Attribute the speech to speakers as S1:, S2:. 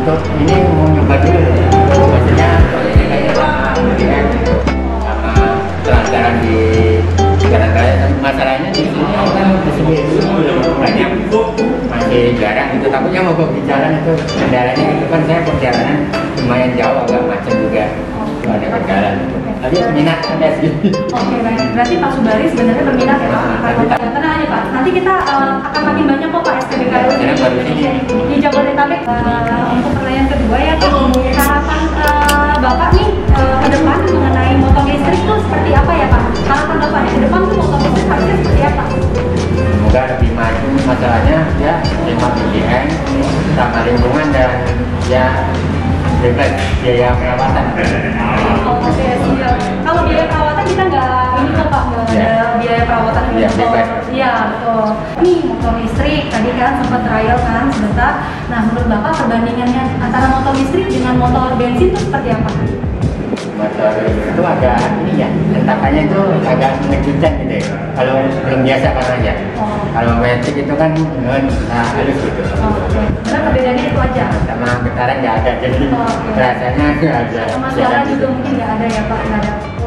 S1: untuk ini mau nyoba dulu, maksudnya ini kayak sama jalan-jalan di jalan raya. Masalahnya di sini kan banyak masih jarang gitu, takutnya mau di jalan itu kendalanya itu kan saya perjalanan lumayan jauh, agak macet juga, ada kendala gitu. Tapi minat ada sih.
S2: Oke, baik. Berarti Pak Subari sebenarnya berminat ya Pak? Tenang aja Pak, nanti kita akan makin banyak kok Pak SPBKU di Jabodetabek. Untuk pertanyaan kedua ya Pak, harapan Bapak nih ke depan mengenai motor listrik itu seperti apa ya Pak? Harapan Bapak ke depan tuh motor listrik harusnya seperti apa?
S1: Semoga lebih maju, masalahnya ya hemat BBM, sama lingkungan dan ya bebas biaya perawatan.
S2: Oke, siap. Kalau biaya perawatan kita nggak ini kok Pak, nggak ada biaya perawatan
S1: Ya, bebas.
S2: Iya betul. Nih motor listrik tadi kan sempat trial kan sebentar. Nah menurut Bapak perbandingannya antara motor listrik dengan motor bensin itu seperti apa?
S1: Motor itu agak ini ya, hentakannya itu agak mengejutkan gitu ya. Kalau belum biasa karena ya. Kalau metik itu kan halus gitu.
S2: Oke. Karena perbedaannya itu aja.
S1: Sama getaran nggak ada, jadi rasanya nggak ada.
S2: Sama suara juga mungkin nggak ada ya Pak, nggak ada.